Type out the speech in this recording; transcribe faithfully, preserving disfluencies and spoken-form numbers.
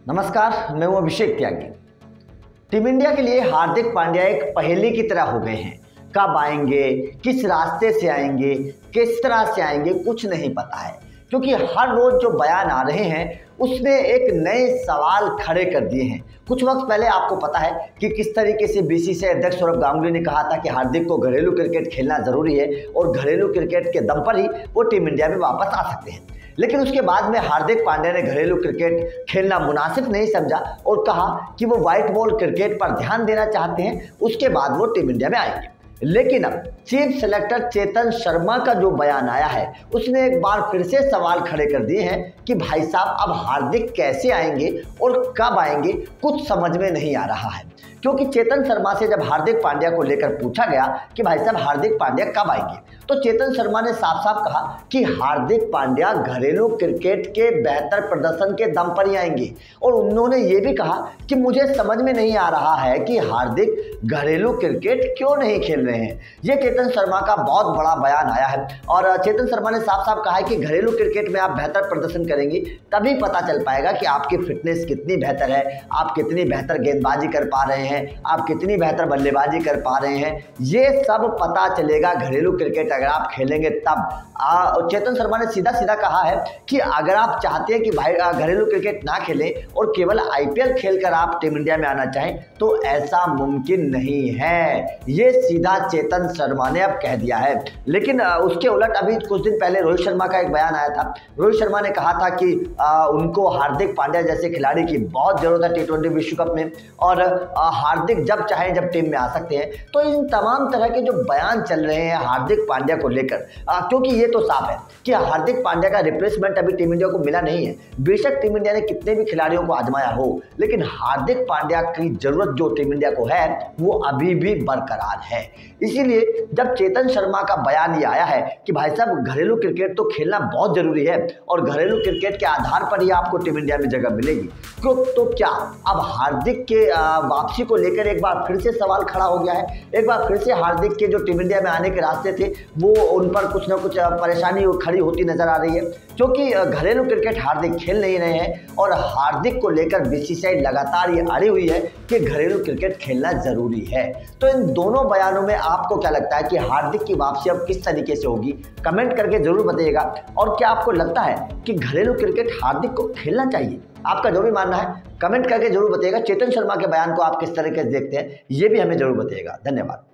नमस्कार, मैं हूं अभिषेक त्यागी। टीम इंडिया के लिए हार्दिक पांड्या एक पहेली की तरह हो गए हैं। कब आएंगे, किस रास्ते से आएंगे, किस तरह से आएंगे, कुछ नहीं पता है, क्योंकि हर रोज जो बयान आ रहे हैं उसने एक नए सवाल खड़े कर दिए हैं। कुछ वक्त पहले आपको पता है कि किस तरीके से बीसीसीआई अध्यक्ष सौरभ गांगुली ने कहा था कि हार्दिक को घरेलू क्रिकेट खेलना जरूरी है और घरेलू क्रिकेट के दम पर ही वो टीम इंडिया में वापस आ सकते हैं। लेकिन उसके बाद में हार्दिक पांड्या ने घरेलू क्रिकेट खेलना मुनासिब नहीं समझा और कहा कि वो व्हाइट बॉल क्रिकेट पर ध्यान देना चाहते हैं, उसके बाद वो टीम इंडिया में आएंगे। लेकिन अब चीफ सेलेक्टर चेतन शर्मा का जो बयान आया है उसने एक बार फिर से सवाल खड़े कर दिए हैं कि भाई साहब अब हार्दिक कैसे आएंगे और कब आएंगे, कुछ समझ में नहीं आ रहा है। क्योंकि चेतन शर्मा से जब हार्दिक पांड्या को लेकर पूछा गया कि भाई साहब हार्दिक पांड्या कब आएंगे, तो चेतन शर्मा ने साफ साफ कहा कि हार्दिक पांड्या घरेलू क्रिकेट के बेहतर प्रदर्शन के दम पर ही आएंगे। और उन्होंने ये भी कहा कि मुझे समझ में नहीं आ रहा है कि हार्दिक घरेलू क्रिकेट क्यों नहीं खेल रहे हैं। ये चेतन शर्मा का बहुत बड़ा बयान आया है और चेतन शर्मा ने साफ साफ कहा है कि घरेलू क्रिकेट में आप बेहतर प्रदर्शन करेंगे तभी पता चल पाएगा कि आपकी फिटनेस कितनी बेहतर है, आप कितनी बेहतर गेंदबाजी कर पा रहे हैं, आप कितनी बेहतर बल्लेबाजी कर पा रहे हैं। ये सब पता चलेगा घरेलू क्रिकेट अगर आप खेलेंगे तब। आ, चेतन शर्मा ने सीधा सीधा कहा है कि अगर आप चाहते हैं कि भाई घरेलू क्रिकेट ना खेलें और केवल आईपीएल खेलकर आप टीम इंडिया में आना चाहें तो ऐसा मुमकिन नहीं है। ये सीधा चेतन शर्मा ने अब कह दिया है। लेकिन उसके उलट अभी कुछ दिन पहले रोहित शर्मा का एक बयान आया था। रोहित शर्मा ने कहा था कि आ, उनको हार्दिक पांड्या जैसे खिलाड़ी की बहुत जरूरत है टी ट्वेंटी विश्व कप में और आ, हार्दिक जब चाहे जब टीम में आ सकते हैं। तो इन तमाम तरह के जो बयान चल रहे हैं हार्दिक पांड्या को लेकर, क्योंकि ये तो साफ है कि हार्दिक पांड्या का रिप्लेसमेंट अभी टीम इंडिया को मिला नहीं है। बेशक टीम इंडिया ने कितने भी खिलाड़ियों को आजमाया हो, लेकिन हार्दिक पांड्या की जरूरत जो टीम इंडिया को है वो अभी भी बरकरार है। इसीलिए जब चेतन शर्मा का बयान ये आया है कि भाई साहब घरेलू क्रिकेट तो खेलना बहुत जरूरी है और घरेलू क्रिकेट के आधार पर ही आपको टीम इंडिया में जगह मिलेगी, क्यों तो क्या अब हार्दिक के वापसी को लेकर एक बार फिर से सवाल खड़ा हो गया है। एक बार फिर से हार्दिक के जो टीम इंडिया में आने के रास्ते थे वो उन पर कुछ ना कुछ परेशानी खड़ी होती नजर आ रही है, क्योंकि घरेलू क्रिकेट हार्दिक खेल नहीं रहे हैं और हार्दिक को लेकर बीसीसीआई लगातार ये अड़ी हुई है कि घरेलू क्रिकेट खेलना जरूरी है। तो इन दोनों बयानों में आपको क्या लगता है कि हार्दिक की वापसी अब किस तरीके से होगी, कमेंट करके जरूर बताइएगा। और क्या आपको लगता है कि घरेलू क्रिकेट हार्दिक को खेलना चाहिए? आपका जो भी मानना है कमेंट करके जरूर बताइएगा। चेतन शर्मा के बयान को आप किस तरीके से देखते हैं ये भी हमें जरूर बताइएगा। धन्यवाद।